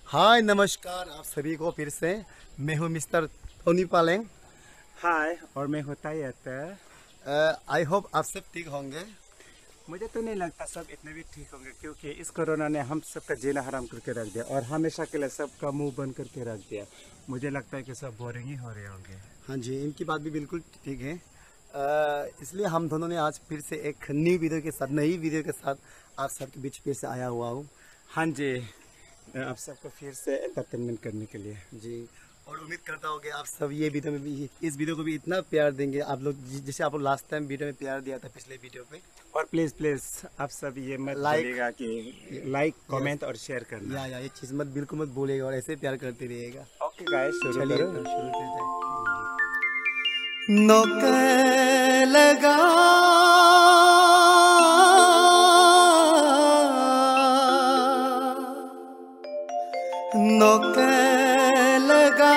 हाय नमस्कार आप सभी को फिर से मैं हूँ मिस्टर टोनी पालेंग। हाय और मैं होता ही आता। आई होप आप सब ठीक होंगे। मुझे तो नहीं लगता सब इतने भी ठीक होंगे, क्योंकि इस कोरोना ने हम सबका जीना हराम करके रख दिया और हमेशा के लिए सबका मुंह बंद करके रख दिया। मुझे लगता है कि सब बोरिंग ही हो रहे होंगे। हाँ जी, इनकी बात भी बिल्कुल ठीक है। इसलिए हम दोनों ने आज फिर से एक नई वीडियो के साथ आप सबके बीच फिर से आया हुआ हूँ। हाँ जी, आप सबको फिर से एंटरटेनमेंट करने के लिए जी, और उम्मीद करता हूँ कि आप सब ये वीडियो में भी इस वीडियो को भी इतना प्यार देंगे आप लोग जैसे आप लोग लास्ट टाइम वीडियो में प्यार दिया था पिछले वीडियो पे। और प्लीज़ आप सब ये मत भूलिएगा कि लाइक कमेंट और शेयर करना। ये चीज़ मत बिल्कुल मत भूलिएगा और ऐसे प्यार करते रहिएगा। ओके गाइस, शुरू करो। शुरू करते हैं। नोक लगा नोक लगा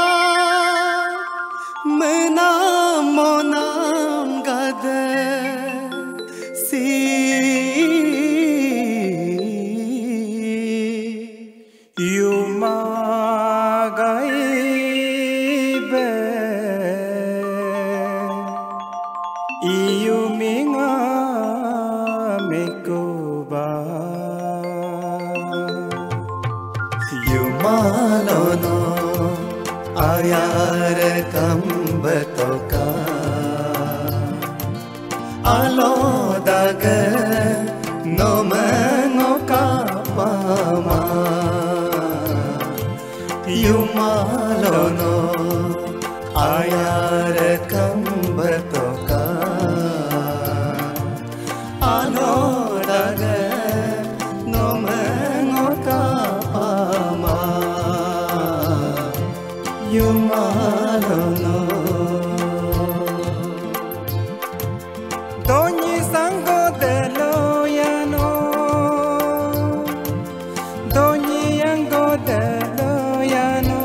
मना मोनाम गद सी यू मागाई बे इयू मिंगा मेकोबा यू मालोनो आयार कंबतो का आलो दाग नो मनो का पामा यू मालोनो आयार कंबतो का आलो दाग नो मनो का पामा यू मालोनो Doñi sango de loyano, Doñi ango de loyano,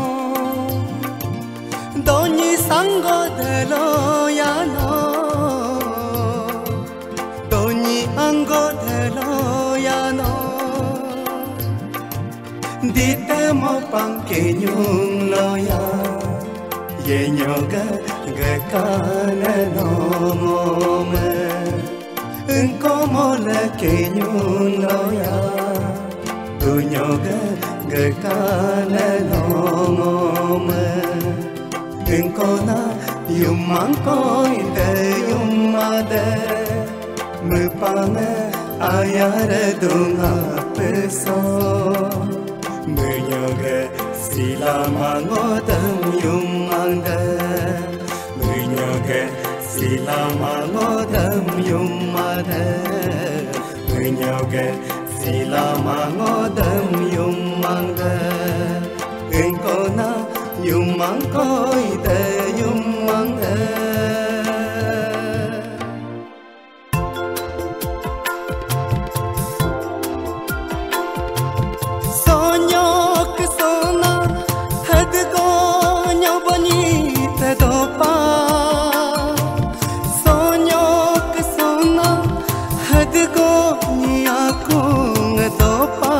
Doñi sango de loyano, Doñi ango de loyano, dite mo panqueñun loya, yeñoga gakana no me, como la queñun loya, tuñoga gakana no me. Kona yumang koi de yumade mupane ayar dunga peso munyoge sila mangodam yumande munyoge sila mangodam yumade munyoge sila mangodam yumande Kona yumang koi de yumang de Sonyok sona had go nyobani te do pa Sonyok sona had go nya kung do pa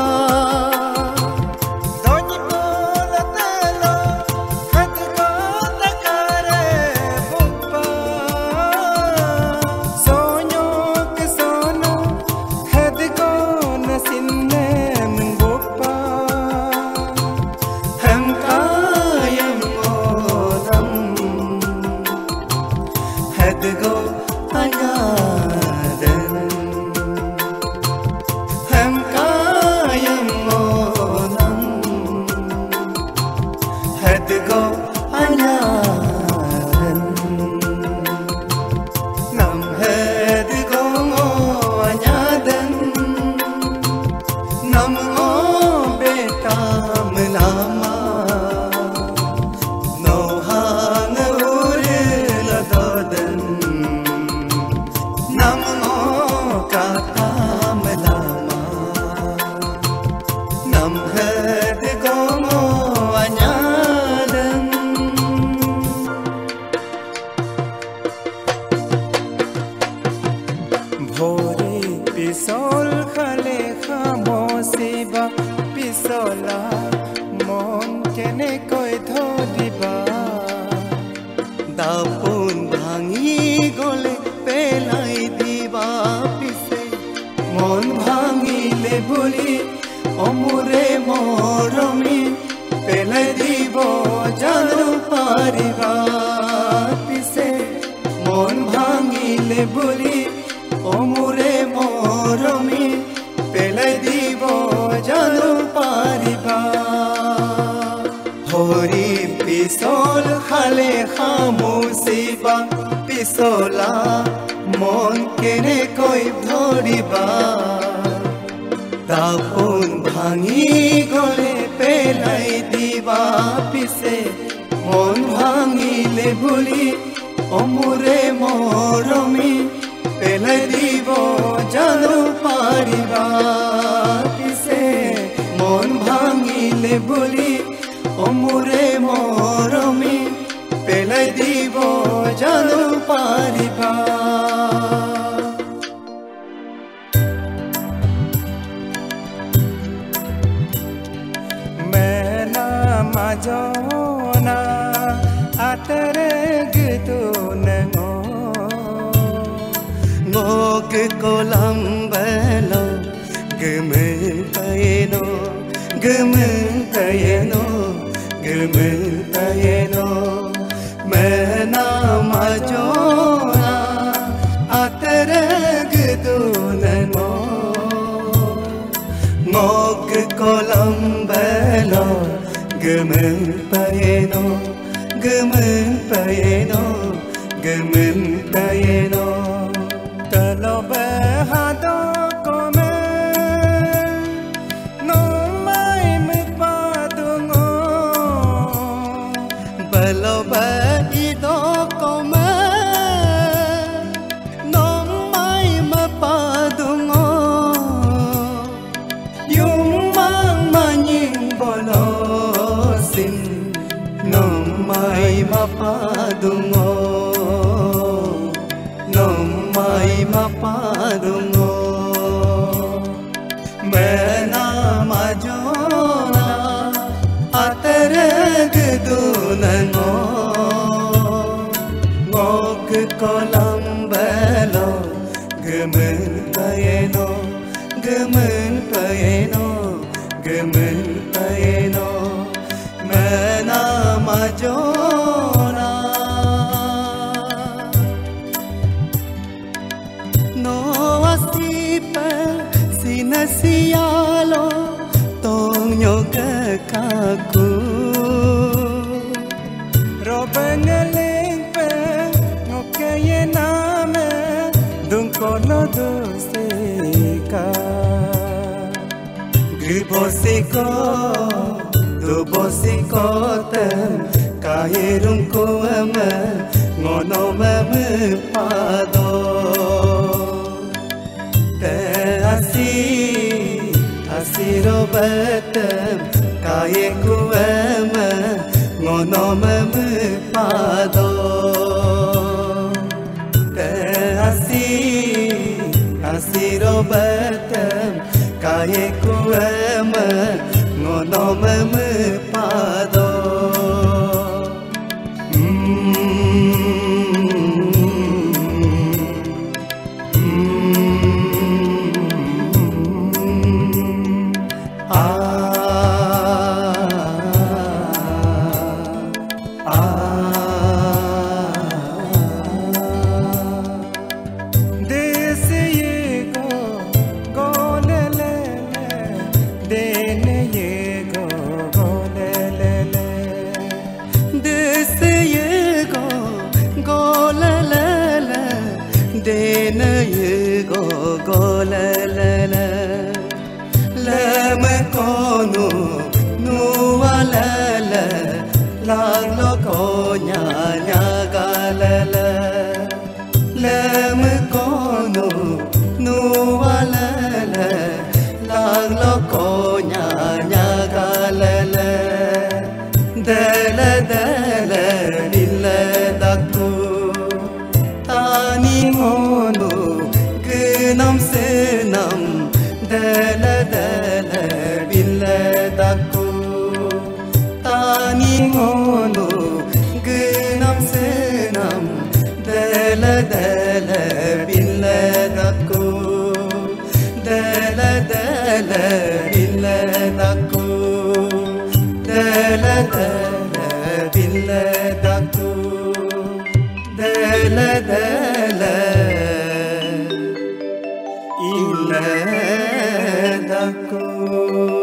Pisol khale khamosiba পিছলা মন কেনেকৈ ধৰিবা দাপোন ভাঙি গলে পেলাই দিবা পিছে মন ভাঙিলে বুলি অমোৰে মৰমী পেলাই দিব জানো পাৰিবা পিছে মন ভাঙিলে বুলি অমোৰে মৰমী পেলাই দিব জানো পাৰিবা হৰি পিছল খালে খামুচিবা পিছলা মন কেনেকৈ ধৰিবা দাপোন ভাঙি গলে পেলাই দিবা পিছে মন ভাঙিলে বুলি অমোৰে মৰমী পেলাই দিব জানো পাৰিবা পিছে মন ভাঙিলে বুলি অমোৰে মৰমী পেলাই দিব জানো পাৰিবা মেলা মাজনা আতৰে গীতো নেঙো ngok kolam belo gemen tayeno mena majona atereg duneno ngok kolam belo gemen tayeno Talobe hado kome no mai me padungo baloba ido kome no mai mapadungo yung mang manying bolosin no mai mapadungo mai mapadungo mena majona atereg dunano ngok kolam belo gemen payeno mena majona no asipa sinasialo tonyo kakaku Robengeling pe ngokeye name dungkono doseka Dubosiko tem kahirung kuama ngono memepado asiro betem kaye kuama ngono memepado asiro betem kaye kuama ngono memepado nam se ngono genam senam dala dala billadako dala dala billadako dala dala billadako dala dala illadako